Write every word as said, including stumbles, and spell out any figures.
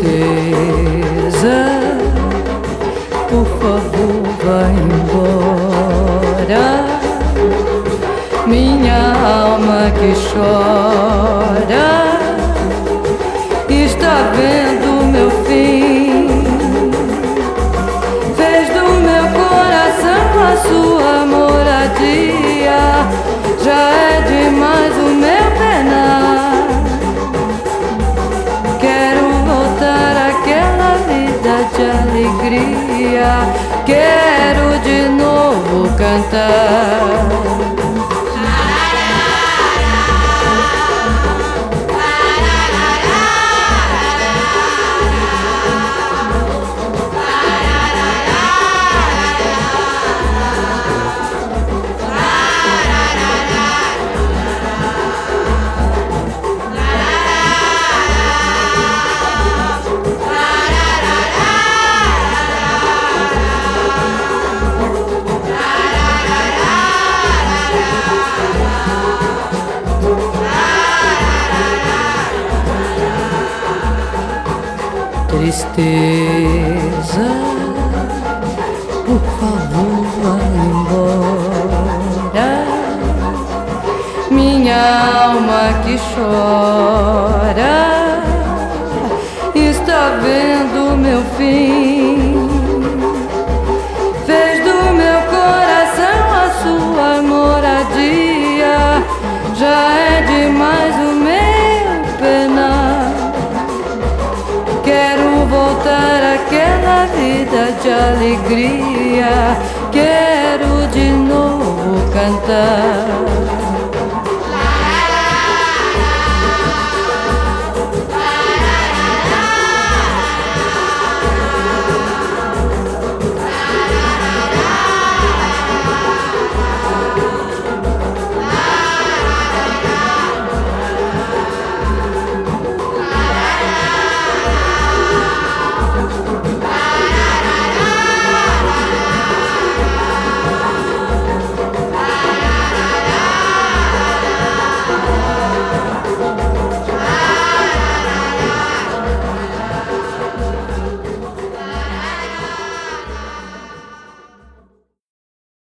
Tristeza, por favor, vai embora. Minha alma que chora está vendo meu fim. Fez do meu coração a sua moradia. Já é demais o meu penar. Quero voltar àquela vida de alegria. Quero de novo cantar. Tristeza, por favor, vai embora. Minha alma que chora está vendo meu fim. Fez do meu coração a sua moradia. Já é demais o meu penar. Quero voltar àquela vida de alegria. Quero de novo cantar.